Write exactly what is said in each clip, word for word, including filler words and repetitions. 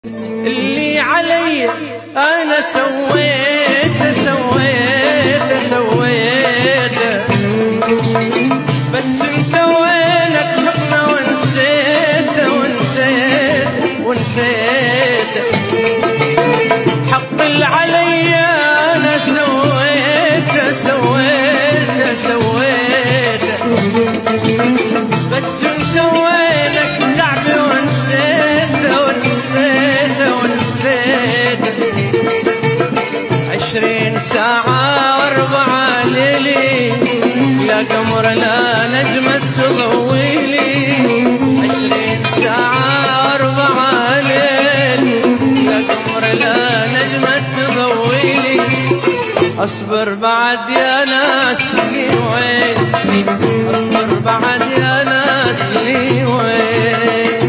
اللي علي انا سويته سويته سويته، بس انت وينك حقنا ونسيته ونسيته ونسيته. حق اللي علي انا سويته سويته سويته، بس انت وينك لعبي ونسيته ونسيته ونسيته. عشرين ساعة واربعة ليلي لا قمر لا نجمة تضويلي. عشرين ساعة واربعة ليلي لا قمر لا نجمة تضويلي. اصبر بعد يا ناس لي وين، اصبر بعد يا ناس لي وين.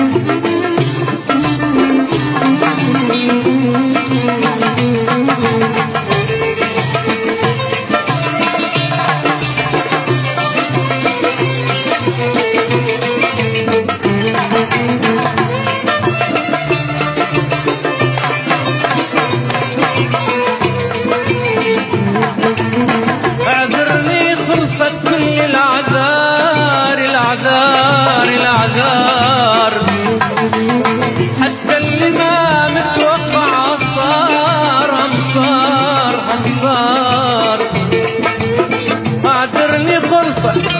اعذرني خلصت كل الاعذار الاعذار الاعذار، حتى اللي ما متوقع صار امصار امصار. اعذرني خلصت